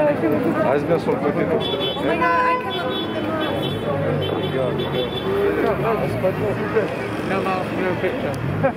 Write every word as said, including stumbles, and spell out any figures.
Hai smesso il pochino. Oh my god, I cannot look at the Go, go. No, Mark, no picture.